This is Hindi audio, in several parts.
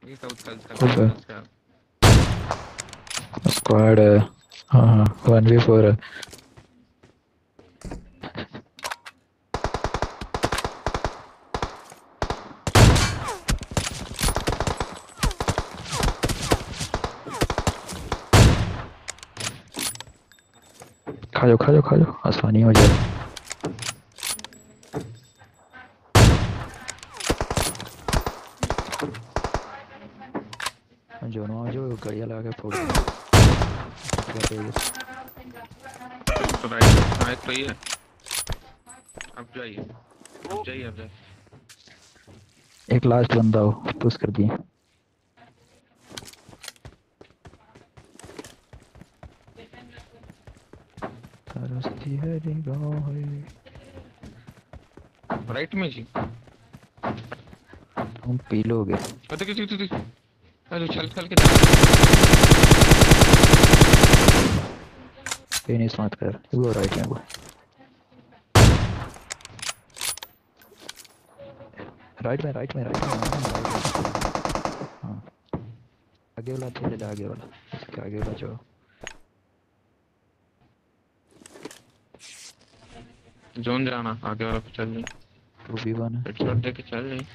ये सब उसका स्क्वाड है। हाँ हाँ 1v4 है। खा जाओ खा जाओ खा जाओ, आसानी हो जाएगी। जो ना जो गड़िया लगा के फोड़ दो। तो राइट राइट तो ही है। अब जाइए अब जाइए अब जाइए। एक लास्ट बंदा हो पुश कर दिए। तरसती है निगाहें। राइट में जी। तुम पी लोगे। अरे किसी अरे चल चल के जा। फिनिश मत कर, वो राइट में वो। राइट में राइट में राइट में हाँ आगे वाला अच्छे से, आगे वाला इसके आगे वाला जो। जोन जाना आगे वाला पे चल नहीं। 2v1 है। हेडशॉट दे के चल नहीं।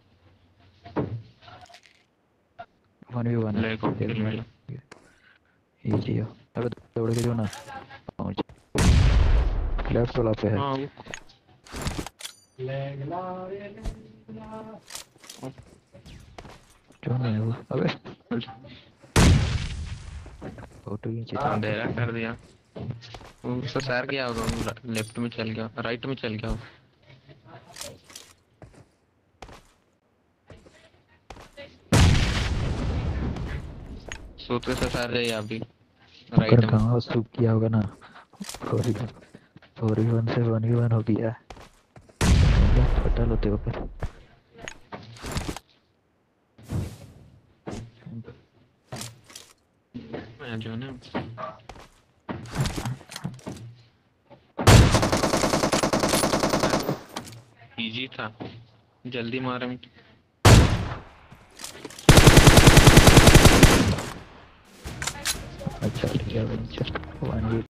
1v1 है। ले को एक किल मिला। मिनट इजी हो। अब दौड़ के जो ना पहुंच लेफ्ट वाला पे है। हाँ वो जो नहीं है वो। अबे फोटो खींची था। अंधेरा कर दिया। वो उसका सैर गया होगा, वो लेफ्ट में चल गया, राइट में चल गया। सोते से सैर जाइए आप भी राइट कर में। कहाँ सूप किया होगा ना। 4v1 से 1v1 हो गया। फटल होते हो फिर। मैं जो ना इजी था, जल्दी मारे में। अच्छा लिया वेंचर 1v